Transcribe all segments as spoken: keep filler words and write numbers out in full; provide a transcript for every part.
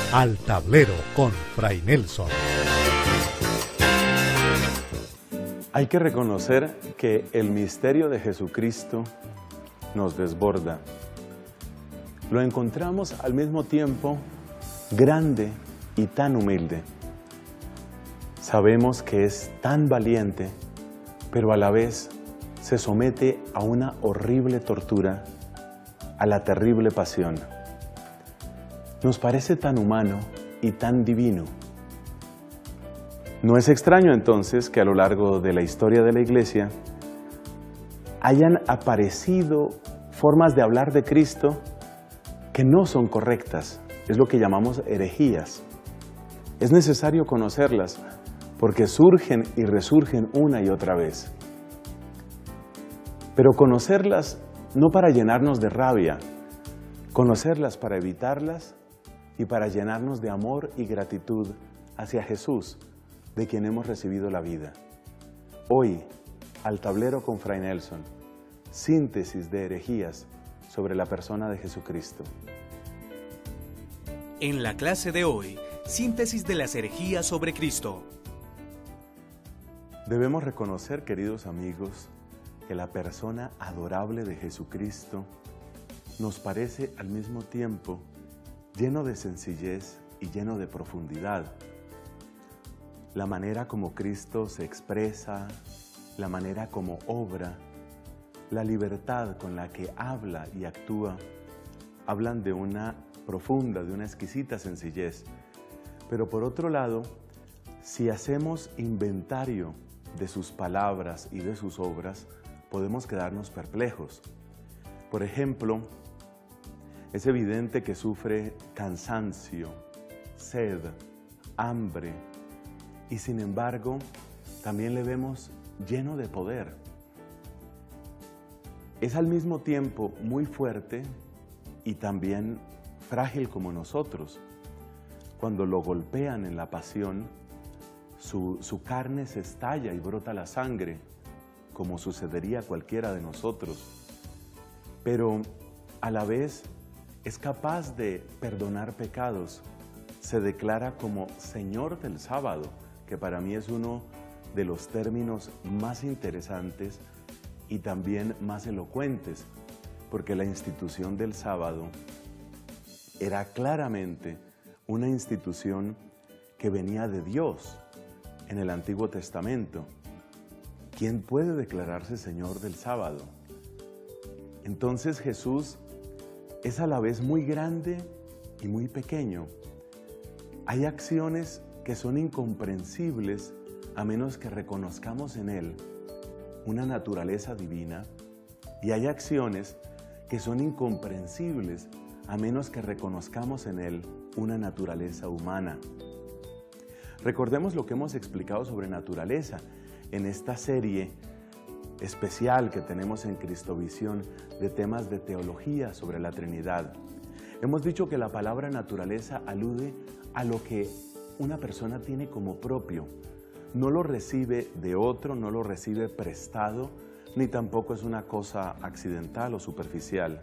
Al Tablero con Fray Nelson. Hay que reconocer que el misterio de Jesucristo nos desborda. Lo encontramos al mismo tiempo grande y tan humilde. Sabemos que es tan valiente, pero a la vez se somete a una horrible tortura, a la terrible pasión. Nos parece tan humano y tan divino. No es extraño entonces que a lo largo de la historia de la Iglesia hayan aparecido formas de hablar de Cristo que no son correctas. Es lo que llamamos herejías. Es necesario conocerlas porque surgen y resurgen una y otra vez. Pero conocerlas no para llenarnos de rabia, conocerlas para evitarlas y para llenarnos de amor y gratitud hacia Jesús, de quien hemos recibido la vida. Hoy, al tablero con Fray Nelson, síntesis de herejías sobre la persona de Jesucristo. En la clase de hoy, síntesis de las herejías sobre Cristo. Debemos reconocer, queridos amigos, que la persona adorable de Jesucristo nos parece al mismo tiempo lleno de sencillez y lleno de profundidad. La manera como Cristo se expresa, la manera como obra, la libertad con la que habla y actúa, hablan de una profunda, de una exquisita sencillez. Pero por otro lado, si hacemos inventario de sus palabras y de sus obras, podemos quedarnos perplejos. Por ejemplo, es evidente que sufre cansancio, sed, hambre, y sin embargo, también le vemos lleno de poder. Es al mismo tiempo muy fuerte y también frágil como nosotros. Cuando lo golpean en la pasión, su, su carne se estalla y brota la sangre, como sucedería a cualquiera de nosotros. Pero a la vez es capaz de perdonar pecados. Se declara como Señor del sábado, que para mí es uno de los términos más interesantes y también más elocuentes, porque la institución del sábado era claramente una institución que venía de Dios en el Antiguo Testamento. ¿Quién puede declararse Señor del sábado? Entonces Jesús es a la vez muy grande y muy pequeño. Hay acciones que son incomprensibles a menos que reconozcamos en Él una naturaleza divina, y hay acciones que son incomprensibles a menos que reconozcamos en Él una naturaleza humana. Recordemos lo que hemos explicado sobre naturaleza en esta serie especial que tenemos en Cristovisión de temas de teología sobre la Trinidad. Hemos dicho que la palabra naturaleza alude a lo que una persona tiene como propio. No lo recibe de otro, no lo recibe prestado, ni tampoco es una cosa accidental o superficial.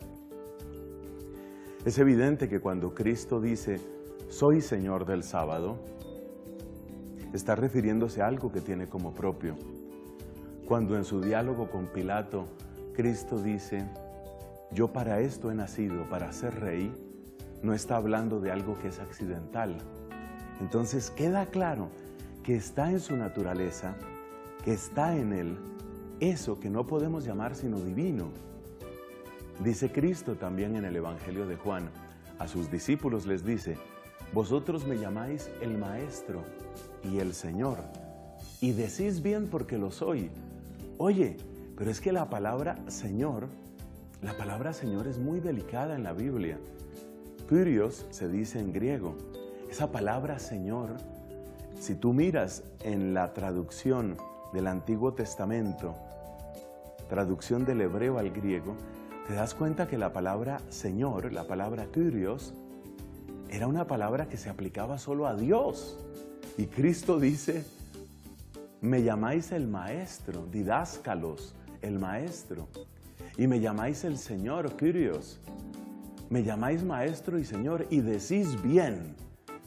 Es evidente que cuando Cristo dice, soy Señor del sábado, está refiriéndose a algo que tiene como propio. Cuando en su diálogo con Pilato, Cristo dice, yo para esto he nacido, para ser rey, no está hablando de algo que es accidental. Entonces queda claro que está en su naturaleza, que está en Él, eso que no podemos llamar sino divino. Dice Cristo también en el Evangelio de Juan, a sus discípulos les dice, vosotros me llamáis el Maestro y el Señor, y decís bien porque lo soy. Oye, pero es que la palabra Señor, la palabra Señor es muy delicada en la Biblia. Kyrios se dice en griego. Esa palabra Señor, si tú miras en la traducción del Antiguo Testamento, traducción del hebreo al griego, te das cuenta que la palabra Señor, la palabra Kyrios, era una palabra que se aplicaba solo a Dios. Y Cristo dice, me llamáis el Maestro, didáscalos, el Maestro, y me llamáis el Señor, Kyrios. Me llamáis Maestro y Señor y decís bien.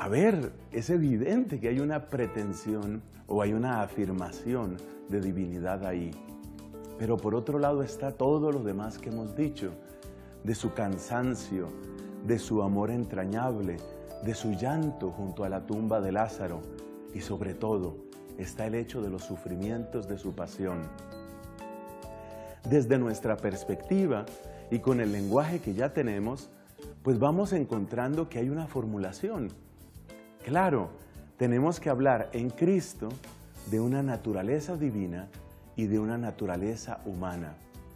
a ver, es evidente que hay una pretensión o hay una afirmación de divinidad ahí. Pero por otro lado está todo lo demás que hemos dicho, de su cansancio, de su amor entrañable, de su llanto junto a la tumba de Lázaro y sobre todo está el hecho de los sufrimientos de su pasión. Desde nuestra perspectiva y con el lenguaje que ya tenemos, pues vamos encontrando que hay una formulación. Claro, tenemos que hablar en Cristo de una naturaleza divina y de una naturaleza humana.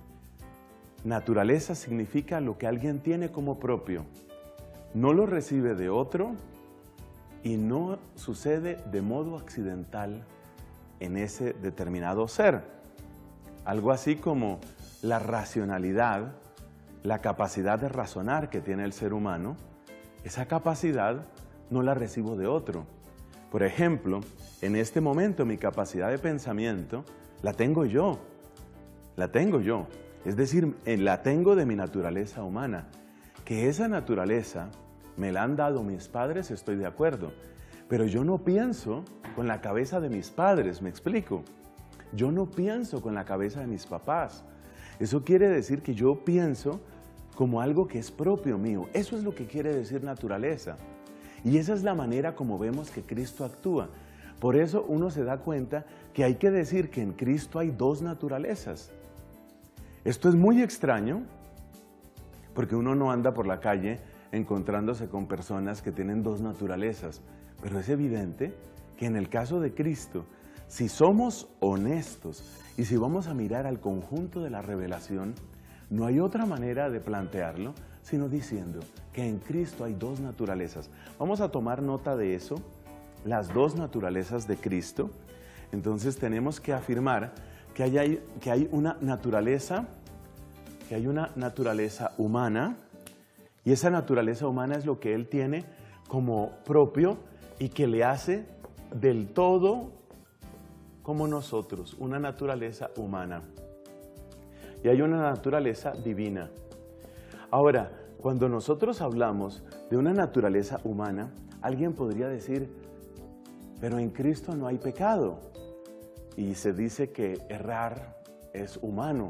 Naturaleza significa lo que alguien tiene como propio. No lo recibe de otro y no sucede de modo accidental en ese determinado ser. Algo así como la racionalidad, la capacidad de razonar que tiene el ser humano, esa capacidad no la recibo de otro. Por ejemplo, en este momento mi capacidad de pensamiento la tengo yo, la tengo yo. Es decir, la tengo de mi naturaleza humana. Que esa naturaleza me la han dado mis padres, estoy de acuerdo. Pero yo no pienso con la cabeza de mis padres, ¿me explico? Yo no pienso con la cabeza de mis papás. Eso quiere decir que yo pienso como algo que es propio mío. Eso es lo que quiere decir naturaleza. Y esa es la manera como vemos que Cristo actúa. Por eso uno se da cuenta que hay que decir que en Cristo hay dos naturalezas. Esto es muy extraño porque uno no anda por la calle encontrándose con personas que tienen dos naturalezas. Pero es evidente que en el caso de Cristo, si somos honestos y si vamos a mirar al conjunto de la revelación, no hay otra manera de plantearlo sino diciendo que en Cristo hay dos naturalezas. Vamos a tomar nota de eso, las dos naturalezas de Cristo. Entonces tenemos que afirmar que hay, que hay una naturaleza, que hay una naturaleza humana, y esa naturaleza humana es lo que Él tiene como propio y que le hace del todo como nosotros, una naturaleza humana. Y hay una naturaleza divina. Ahora, cuando nosotros hablamos de una naturaleza humana, alguien podría decir, pero en Cristo no hay pecado. Y se dice que errar es humano.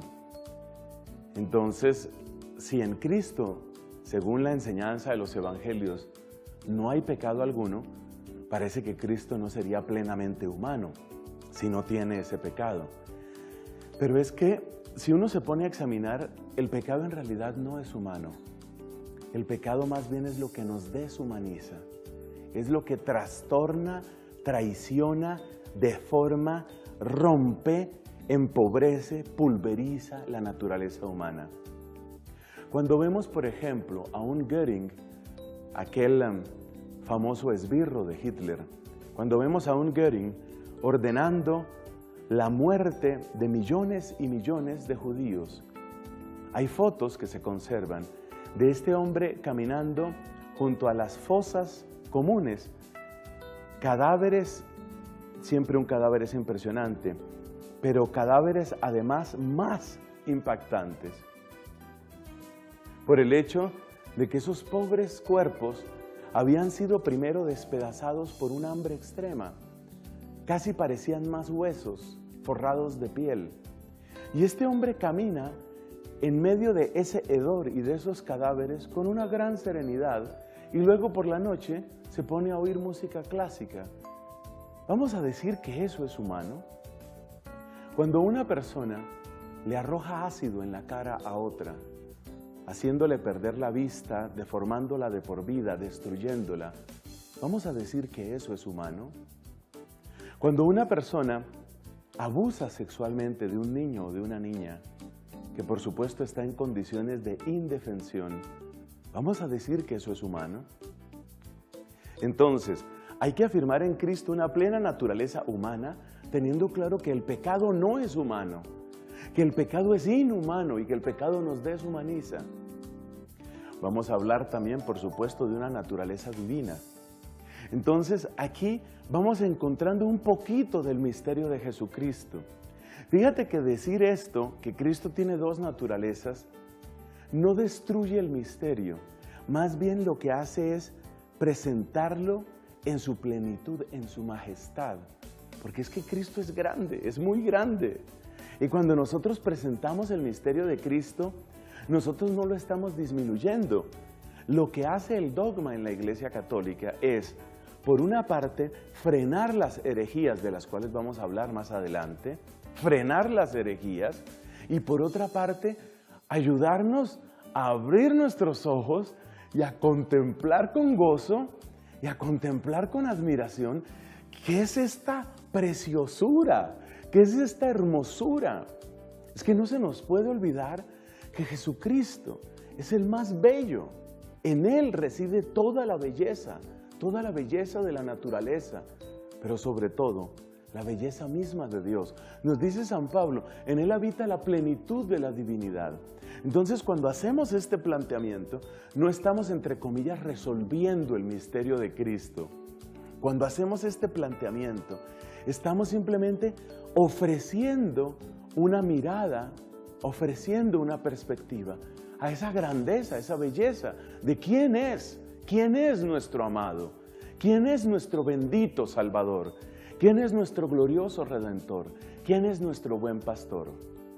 Entonces, si en Cristo, según la enseñanza de los evangelios, no hay pecado alguno, parece que Cristo no sería plenamente humano si no tiene ese pecado. Pero es que si uno se pone a examinar, el pecado en realidad no es humano. El pecado más bien es lo que nos deshumaniza, es lo que trastorna, traiciona, deforma, rompe, empobrece, pulveriza la naturaleza humana. Cuando vemos, por ejemplo, a un Göring, aquel um, famoso esbirro de Hitler, cuando vemos a un Göring ordenando la muerte de millones y millones de judíos, hay fotos que se conservan de este hombre caminando junto a las fosas comunes, cadáveres, siempre un cadáver es impresionante, pero cadáveres además más impactantes, por el hecho de que esos pobres cuerpos habían sido primero despedazados por un hambre extrema, casi parecían más huesos forrados de piel. Y este hombre camina en medio de ese hedor y de esos cadáveres con una gran serenidad y luego por la noche se pone a oír música clásica. ¿Vamos a decir que eso es humano? Cuando una persona le arroja ácido en la cara a otra, haciéndole perder la vista, deformándola de por vida, destruyéndola, ¿vamos a decir que eso es humano? Cuando una persona abusa sexualmente de un niño o de una niña, que por supuesto está en condiciones de indefensión, ¿vamos a decir que eso es humano? Entonces, hay que afirmar en Cristo una plena naturaleza humana, teniendo claro que el pecado no es humano, que el pecado es inhumano y que el pecado nos deshumaniza. Vamos a hablar también, por supuesto, de una naturaleza divina. Entonces, aquí vamos encontrando un poquito del misterio de Jesucristo. Fíjate que decir esto, que Cristo tiene dos naturalezas, no destruye el misterio. Más bien lo que hace es presentarlo en su plenitud, en su majestad. Porque es que Cristo es grande, es muy grande. Y cuando nosotros presentamos el misterio de Cristo, nosotros no lo estamos disminuyendo. Lo que hace el dogma en la Iglesia Católica es, por una parte, frenar las herejías de las cuales vamos a hablar más adelante, frenar las herejías, y por otra parte, ayudarnos a abrir nuestros ojos y a contemplar con gozo y a contemplar con admiración qué es esta preciosura, qué es esta hermosura. Es que no se nos puede olvidar que Jesucristo es el más bello. En Él reside toda la belleza, toda la belleza de la naturaleza, pero sobre todo, la belleza misma de Dios. Nos dice San Pablo, en Él habita la plenitud de la divinidad. Entonces, cuando hacemos este planteamiento, no estamos, entre comillas, resolviendo el misterio de Cristo. Cuando hacemos este planteamiento, estamos simplemente ofreciendo una mirada, ofreciendo una perspectiva a esa grandeza, a esa belleza de quién es, quién es nuestro amado, quién es nuestro bendito Salvador, quién es nuestro glorioso Redentor, quién es nuestro buen pastor.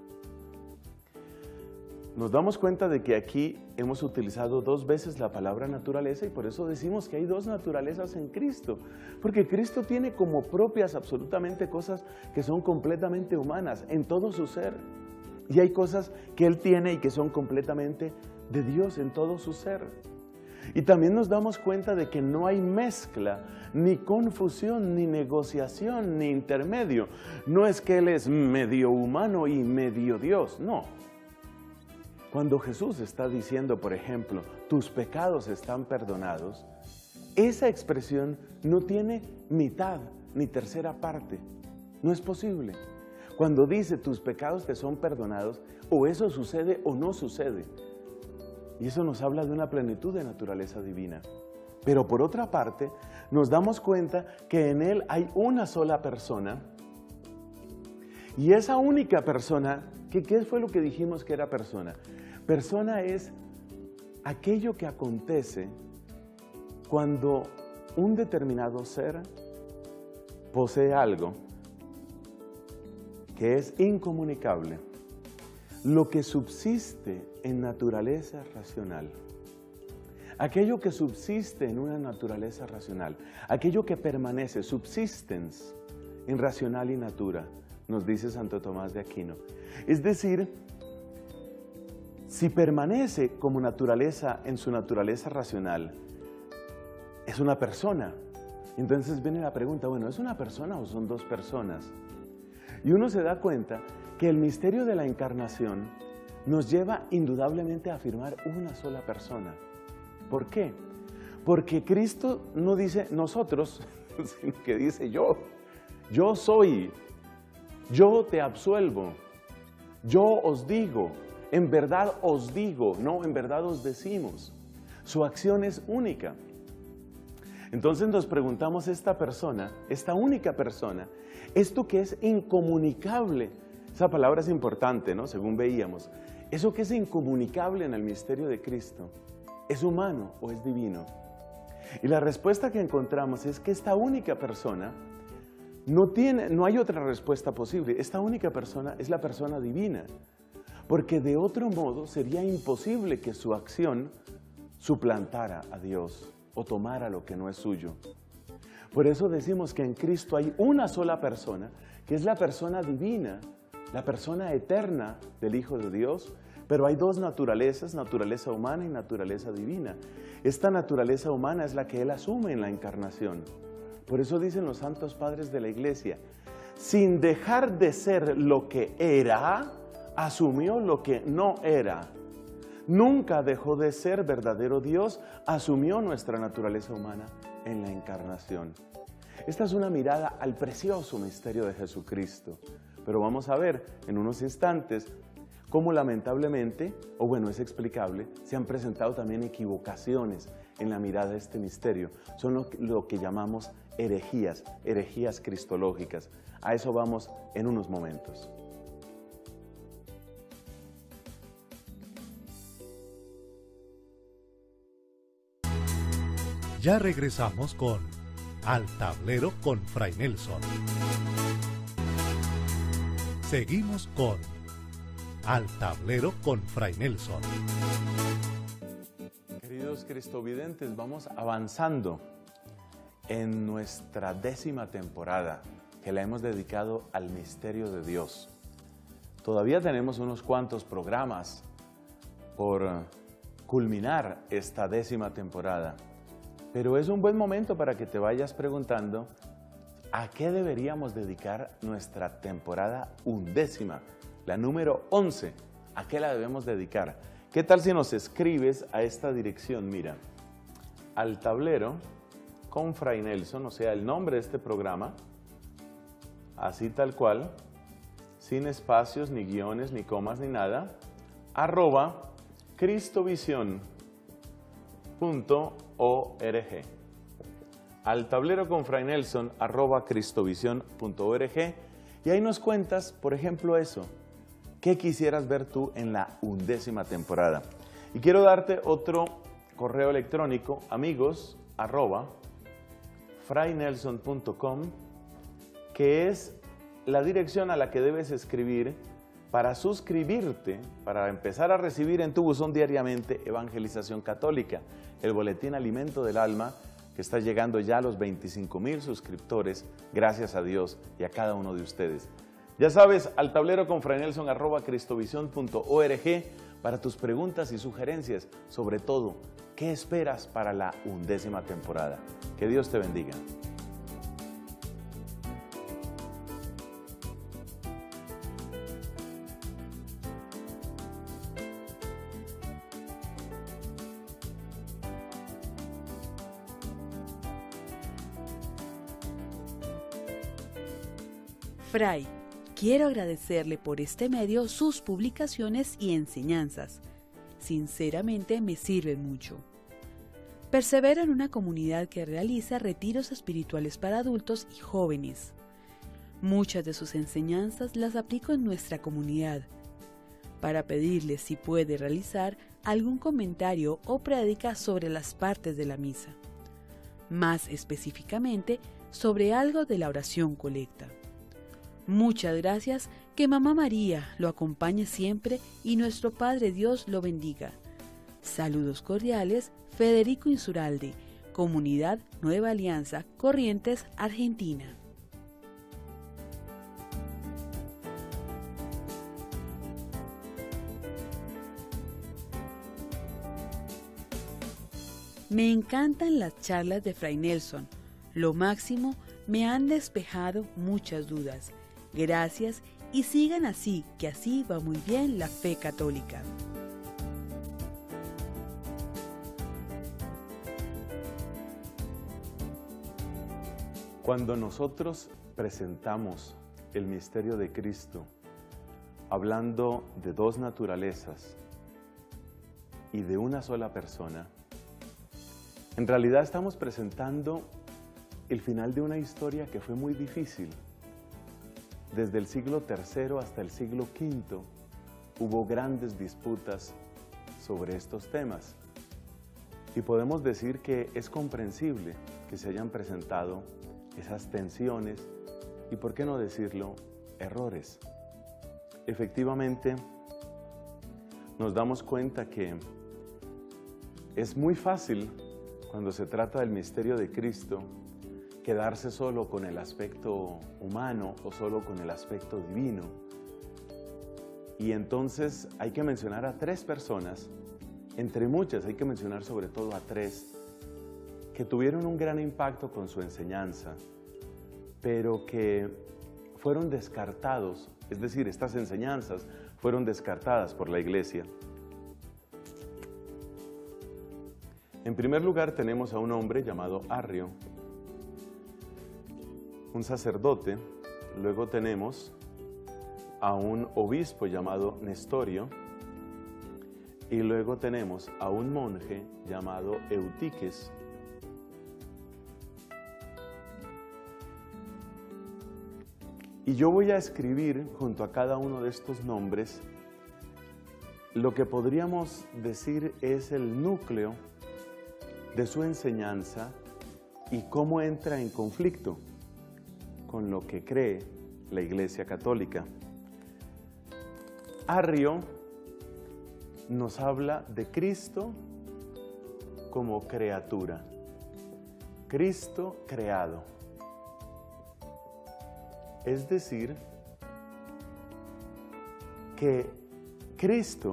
Nos damos cuenta de que aquí hemos utilizado dos veces la palabra naturaleza y por eso decimos que hay dos naturalezas en Cristo, porque Cristo tiene como propias absolutamente cosas que son completamente humanas en todo su ser. Y hay cosas que Él tiene y que son completamente de Dios en todo su ser. Y también nos damos cuenta de que no hay mezcla, ni confusión, ni negociación, ni intermedio. No es que Él es medio humano y medio Dios, no. Cuando Jesús está diciendo, por ejemplo, tus pecados están perdonados, esa expresión no tiene mitad ni tercera parte. No es posible. Cuando dice tus pecados te son perdonados, o eso sucede o no sucede. Y eso nos habla de una plenitud de naturaleza divina. Pero por otra parte, nos damos cuenta que en Él hay una sola persona. Y esa única persona, ¿qué, qué fue lo que dijimos que era persona? Persona es aquello que acontece cuando un determinado ser posee algo que es incomunicable, lo que subsiste en naturaleza racional, aquello que subsiste en una naturaleza racional, aquello que permanece, subsistens en racional y natura, nos dice Santo Tomás de Aquino. Es decir, si permanece como naturaleza en su naturaleza racional, es una persona. Entonces viene la pregunta, bueno, ¿es una persona o son dos personas? Y uno se da cuenta que el misterio de la encarnación nos lleva indudablemente a afirmar una sola persona. ¿Por qué? Porque Cristo no dice nosotros, sino que dice yo. Yo soy, yo te absuelvo, yo os digo, en verdad os digo, no, en verdad os decimos. Su acción es única. Entonces nos preguntamos, esta persona, esta única persona, esto que es incomunicable, esa palabra es importante, ¿no? Según veíamos, eso que es incomunicable en el misterio de Cristo, ¿es humano o es divino? Y la respuesta que encontramos es que esta única persona, no tiene, no hay otra respuesta posible, esta única persona es la persona divina, porque de otro modo sería imposible que su acción suplantara a Dios o tomara lo que no es suyo. Por eso decimos que en Cristo hay una sola persona, que es la persona divina, la persona eterna del Hijo de Dios, pero hay dos naturalezas, naturaleza humana y naturaleza divina. Esta naturaleza humana es la que Él asume en la encarnación. Por eso dicen los santos padres de la Iglesia, sin dejar de ser lo que era, asumió lo que no era. Nunca dejó de ser verdadero Dios, asumió nuestra naturaleza humana en la encarnación. Esta es una mirada al precioso misterio de Jesucristo. Pero vamos a ver en unos instantes cómo lamentablemente, o bueno, es explicable, se han presentado también equivocaciones en la mirada de este misterio. Son lo, lo que llamamos herejías, herejías cristológicas. A eso vamos en unos momentos. Ya regresamos con Al Tablero con Fray Nelson. Seguimos con Al Tablero con Fray Nelson. Queridos cristovidentes, vamos avanzando en nuestra décima temporada que la hemos dedicado al misterio de Dios. Todavía tenemos unos cuantos programas por culminar esta décima temporada, pero es un buen momento para que te vayas preguntando ¿a qué deberíamos dedicar nuestra temporada undécima? La número once, ¿a qué la debemos dedicar? ¿Qué tal si nos escribes a esta dirección? Mira, Al Tablero con Fray Nelson, o sea, el nombre de este programa, así tal cual, sin espacios, ni guiones, ni comas, ni nada, arroba cristovisión punto org. Al Tablero con Fray Nelson, arroba cristovisión punto org, y ahí nos cuentas, por ejemplo, eso, ¿qué quisieras ver tú en la undécima temporada? Y quiero darte otro correo electrónico, amigos, arroba fraynelson punto com, que es la dirección a la que debes escribir para suscribirte, para empezar a recibir en tu buzón diariamente Evangelización Católica, el boletín Alimento del Alma, que está llegando ya a los veinticinco mil suscriptores, gracias a Dios y a cada uno de ustedes. Ya sabes, Al Tablero con Fray Nelson, arroba cristovisión punto org, para tus preguntas y sugerencias, sobre todo, ¿qué esperas para la undécima temporada? Que Dios te bendiga. Fray, quiero agradecerle por este medio sus publicaciones y enseñanzas. Sinceramente me sirven mucho. Persevero en una comunidad que realiza retiros espirituales para adultos y jóvenes. Muchas de sus enseñanzas las aplico en nuestra comunidad. Para pedirle si puede realizar algún comentario o prédica sobre las partes de la misa. Más específicamente, sobre algo de la oración colecta. Muchas gracias, que Mamá María lo acompañe siempre y nuestro Padre Dios lo bendiga. Saludos cordiales, Federico Insuralde, Comunidad Nueva Alianza, Corrientes, Argentina. Me encantan las charlas de Fray Nelson, lo máximo, me han despejado muchas dudas. Gracias y sigan así, que así va muy bien la fe católica. Cuando nosotros presentamos el misterio de Cristo, hablando de dos naturalezas y de una sola persona, en realidad estamos presentando el final de una historia que fue muy difícil. Desde el siglo tercero hasta el siglo quinto hubo grandes disputas sobre estos temas. Y podemos decir que es comprensible que se hayan presentado esas tensiones y, por qué no decirlo, errores. Efectivamente, nos damos cuenta que es muy fácil, cuando se trata del misterio de Cristo, quedarse solo con el aspecto humano o solo con el aspecto divino. Y entonces hay que mencionar a tres personas, entre muchas hay que mencionar sobre todo a tres, que tuvieron un gran impacto con su enseñanza, pero que fueron descartados, es decir, estas enseñanzas fueron descartadas por la Iglesia. En primer lugar tenemos a un hombre llamado Arrio, un sacerdote. Luego tenemos a un obispo llamado Nestorio, y luego tenemos a un monje llamado Eutiques. Y yo voy a escribir junto a cada uno de estos nombres lo que podríamos decir es el núcleo de su enseñanza y cómo entra en conflicto con lo que cree la Iglesia Católica. Arrio nos habla de Cristo como criatura, Cristo creado. Es decir, que Cristo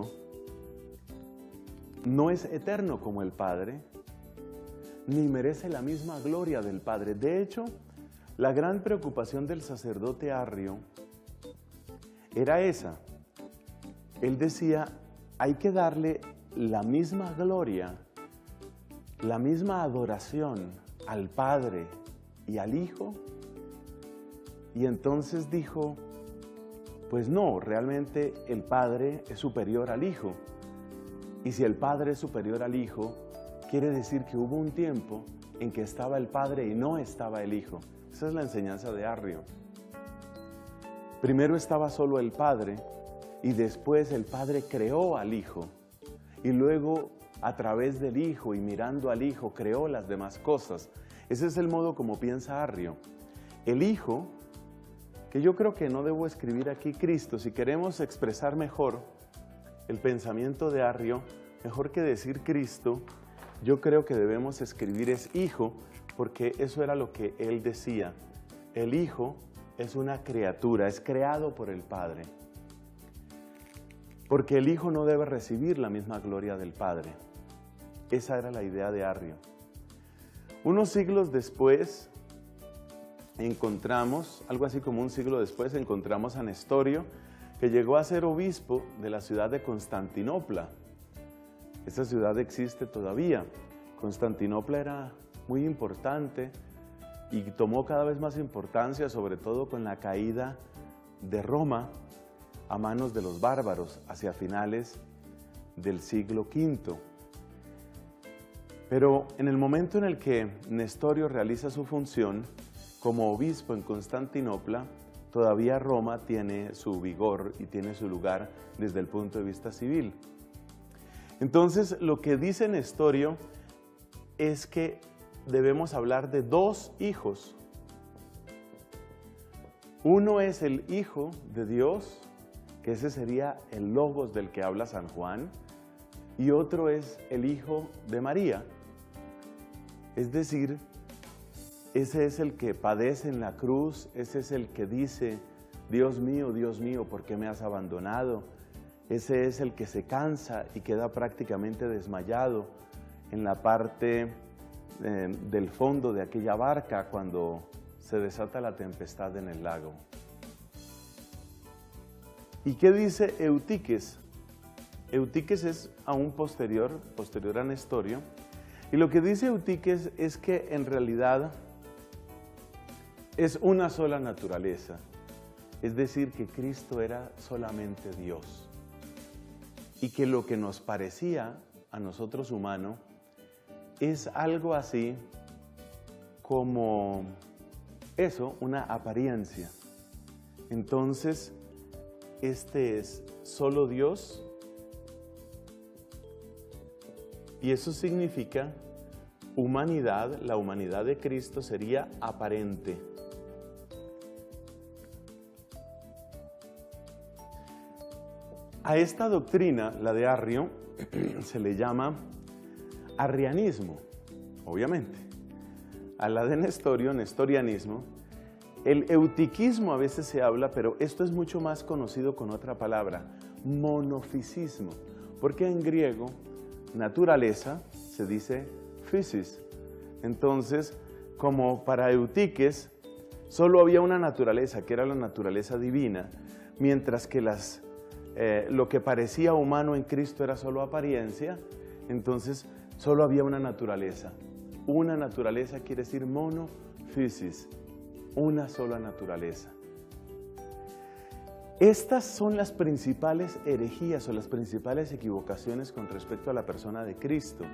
no es eterno como el Padre, ni merece la misma gloria del Padre. De hecho, la gran preocupación del sacerdote Arrio era esa. Él decía, hay que darle la misma gloria, la misma adoración al Padre y al Hijo. Y entonces dijo, pues no, realmente el Padre es superior al Hijo. Y si el Padre es superior al Hijo, quiere decir que hubo un tiempo en que estaba el Padre y no estaba el Hijo. Esa es la enseñanza de Arrio. Primero estaba solo el Padre y después el Padre creó al Hijo. Y luego, a través del Hijo y mirando al Hijo, creó las demás cosas. Ese es el modo como piensa Arrio. El Hijo, que yo creo que no debo escribir aquí Cristo, si queremos expresar mejor el pensamiento de Arrio, mejor que decir Cristo, yo creo que debemos escribir es Hijo, porque eso era lo que él decía. El Hijo es una criatura, es creado por el Padre. Porque el Hijo no debe recibir la misma gloria del Padre. Esa era la idea de Arrio. Unos siglos después, encontramos, algo así como un siglo después, encontramos a Nestorio, que llegó a ser obispo de la ciudad de Constantinopla. Esta ciudad existe todavía. Constantinopla era muy importante y tomó cada vez más importancia, sobre todo con la caída de Roma a manos de los bárbaros hacia finales del siglo quinto. Pero en el momento en el que Nestorio realiza su función como obispo en Constantinopla, todavía Roma tiene su vigor y tiene su lugar desde el punto de vista civil. Entonces, lo que dice Nestorio es que debemos hablar de dos hijos. Uno es el Hijo de Dios, que ese sería el Logos del que habla San Juan, y otro es el Hijo de María. Es decir, ese es el que padece en la cruz, ese es el que dice, Dios mío, Dios mío, ¿por qué me has abandonado? Ese es el que se cansa y queda prácticamente desmayado en la parte eh, del fondo de aquella barca cuando se desata la tempestad en el lago. ¿Y qué dice Eutiques? Eutiques es aún posterior, posterior a Nestorio, y lo que dice Eutiques es que en realidad es una sola naturaleza, es decir, que Cristo era solamente Dios, y que lo que nos parecía a nosotros humano es algo así como eso, una apariencia. Entonces, este es solo Dios, y eso significa humanidad, la humanidad de Cristo sería aparente. A esta doctrina, la de Arrio, se le llama arrianismo, obviamente. A la de Nestorio, nestorianismo. El eutiquismo a veces se habla, pero esto es mucho más conocido con otra palabra, monofisismo, porque en griego, naturaleza se dice physis. Entonces, como para Eutiques, solo había una naturaleza, que era la naturaleza divina, mientras que las, eh, lo que parecía humano en Cristo era solo apariencia, entonces solo había una naturaleza. Una naturaleza quiere decir monophysis, una sola naturaleza. Estas son las principales herejías o las principales equivocaciones con respecto a la persona de Cristo.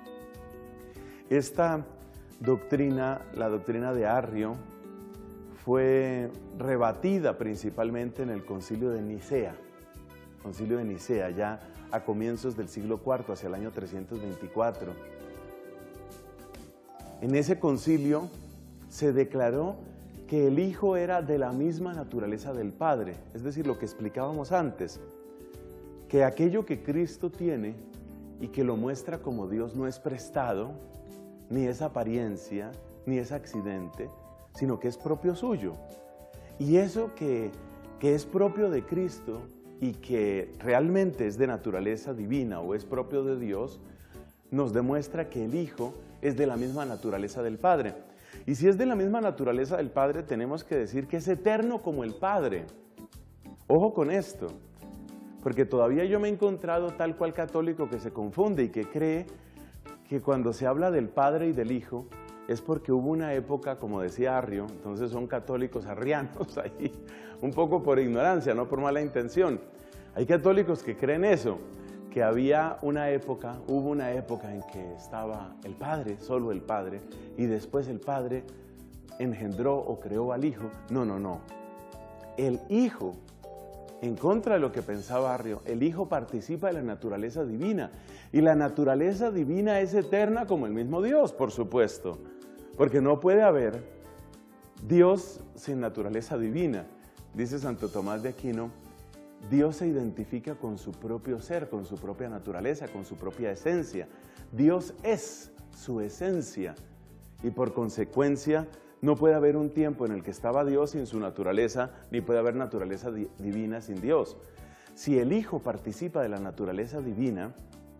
Esta doctrina, la doctrina de Arrio, fue rebatida principalmente en el Concilio de Nicea, Concilio de Nicea, ya a comienzos del siglo cuarto, hacia el año trescientos veinticuatro. en ese concilio se declaró que el Hijo era de la misma naturaleza del Padre, es decir, lo que explicábamos antes, que aquello que Cristo tiene y que lo muestra como Dios no es prestado, ni es apariencia, ni es accidente, sino que es propio suyo. Y eso que, que es propio de Cristo y que realmente es de naturaleza divina o es propio de Dios, nos demuestra que el Hijo es de la misma naturaleza del Padre. Y si es de la misma naturaleza del Padre, tenemos que decir que es eterno como el Padre. Ojo con esto, porque todavía yo me he encontrado tal cual católico que se confunde y que cree que cuando se habla del Padre y del Hijo es porque hubo una época, como decía Arrio, entonces son católicos arrianos ahí, un poco por ignorancia, no por mala intención. Hay católicos que creen eso, que había una época, hubo una época en que estaba el Padre, solo el Padre, y después el Padre engendró o creó al Hijo. No, no, no. El Hijo, en contra de lo que pensaba Arrio, el Hijo participa de la naturaleza divina, y la naturaleza divina es eterna como el mismo Dios, por supuesto, porque no puede haber Dios sin naturaleza divina. Dice Santo Tomás de Aquino, Dios se identifica con su propio ser, con su propia naturaleza, con su propia esencia. Dios es su esencia y por consecuencia no puede haber un tiempo en el que estaba Dios sin su naturaleza, ni puede haber naturaleza di- divina sin Dios. Si el Hijo participa de la naturaleza divina,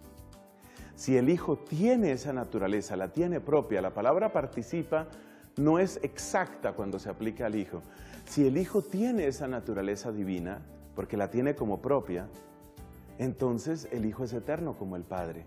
si el Hijo tiene esa naturaleza, la tiene propia, la palabra participa no es exacta cuando se aplica al Hijo. Si el Hijo tiene esa naturaleza divina, porque la tiene como propia, entonces el Hijo es eterno como el Padre.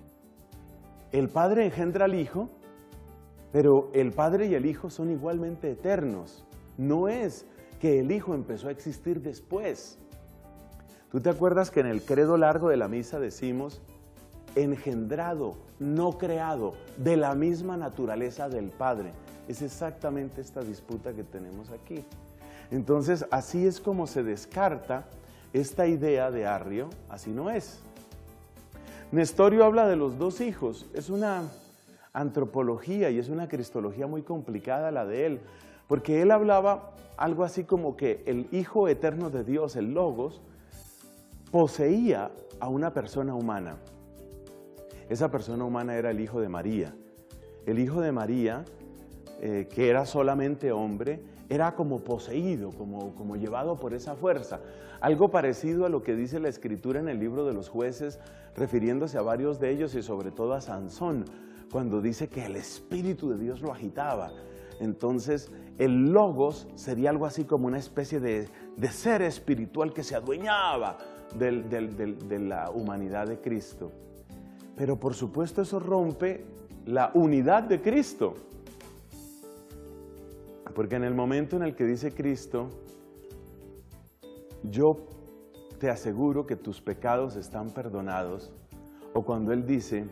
El Padre engendra al Hijo, pero el Padre y el Hijo son igualmente eternos. No es que el Hijo empezó a existir después. ¿Tú te acuerdas que en el credo largo de la misa decimos, engendrado, no creado, de la misma naturaleza del Padre? Es exactamente esta disputa que tenemos aquí. Entonces, así es como se descarta esta idea de Arrio, así no es. Nestorio habla de los dos hijos, es una antropología y es una cristología muy complicada la de él, porque él hablaba algo así como que el Hijo eterno de Dios, el Logos, poseía a una persona humana. Esa persona humana era el Hijo de María. El Hijo de María, eh, que era solamente hombre, era como poseído, como, como llevado por esa fuerza. Algo parecido a lo que dice la Escritura en el libro de los Jueces, refiriéndose a varios de ellos y sobre todo a Sansón, cuando dice que el Espíritu de Dios lo agitaba. Entonces, el Logos sería algo así como una especie de, de ser espiritual que se adueñaba del, del, del, de la humanidad de Cristo. Pero por supuesto eso rompe la unidad de Cristo. Porque en el momento en el que dice Cristo, yo te aseguro que tus pecados están perdonados, o cuando Él dice,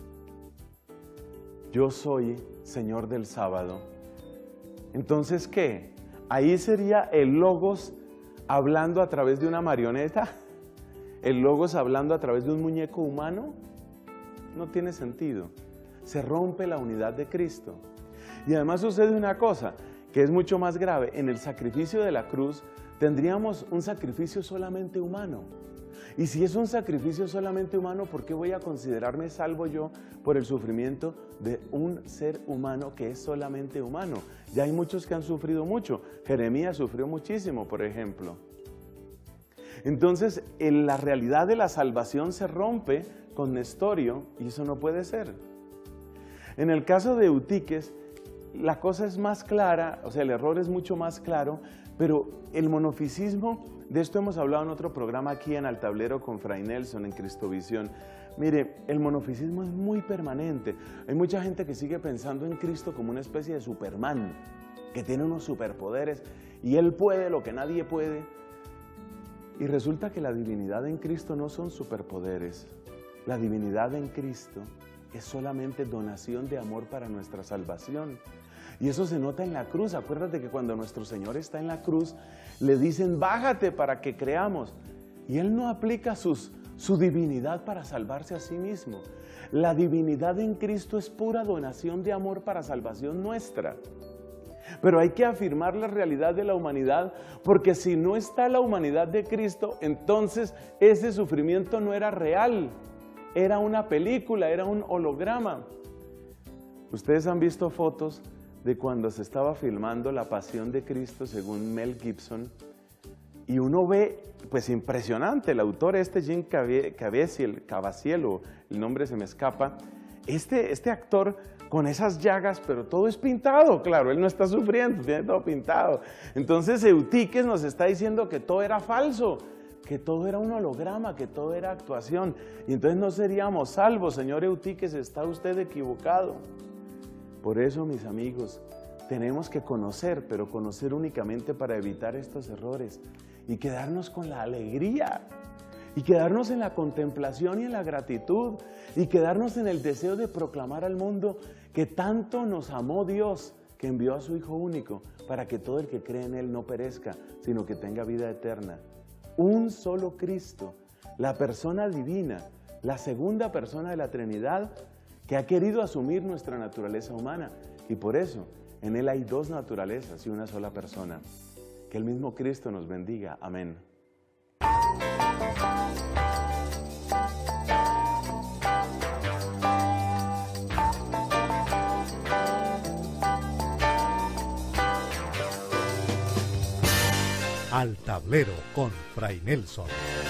yo soy Señor del sábado, entonces ¿qué? Ahí sería el Logos hablando a través de una marioneta, el Logos hablando a través de un muñeco humano. No tiene sentido. Se rompe la unidad de Cristo. Y además sucede una cosa que es mucho más grave. En el sacrificio de la cruz tendríamos un sacrificio solamente humano. Y si es un sacrificio solamente humano, ¿por qué voy a considerarme salvo yo por el sufrimiento de un ser humano que es solamente humano? Ya hay muchos que han sufrido mucho. Jeremías sufrió muchísimo, por ejemplo. Entonces, en la realidad de la salvación se rompe con Nestorio y eso no puede ser. En el caso de Eutiques, la cosa es más clara, o sea, el error es mucho más claro, pero el monofisismo, de esto hemos hablado en otro programa aquí en Al Tablero con Fray Nelson en Cristovisión. Mire, el monofisismo es muy permanente. Hay mucha gente que sigue pensando en Cristo como una especie de Superman, que tiene unos superpoderes y Él puede lo que nadie puede. Y resulta que la divinidad en Cristo no son superpoderes. La divinidad en Cristo es solamente donación de amor para nuestra salvación. Y eso se nota en la cruz. Acuérdate que cuando nuestro Señor está en la cruz, le dicen, bájate para que creamos. Y Él no aplica sus su divinidad para salvarse a sí mismo. La divinidad en Cristo es pura donación de amor para salvación nuestra. Pero hay que afirmar la realidad de la humanidad, porque si no está la humanidad de Cristo, entonces ese sufrimiento no era real, era una película, era un holograma. Ustedes han visto fotos de cuando se estaba filmando La Pasión de Cristo según Mel Gibson, y uno ve, pues impresionante, el autor este, Jim Caviezel, Caviezel, el nombre se me escapa, este, este actor con esas llagas, pero todo es pintado, claro, él no está sufriendo, tiene todo pintado. Entonces Eutíquez nos está diciendo que todo era falso, que todo era un holograma, que todo era actuación, y entonces no seríamos salvos. Señor Eutíquez, está usted equivocado. Por eso, mis amigos, tenemos que conocer, pero conocer únicamente para evitar estos errores y quedarnos con la alegría, y quedarnos en la contemplación y en la gratitud, y quedarnos en el deseo de proclamar al mundo que tanto nos amó Dios, que envió a su Hijo único, para que todo el que cree en Él no perezca, sino que tenga vida eterna. Un solo Cristo, la persona divina, la segunda persona de la Trinidad, que ha querido asumir nuestra naturaleza humana, y por eso en Él hay dos naturalezas y una sola persona. Que el mismo Cristo nos bendiga. Amén. Al tablero con Fray Nelson.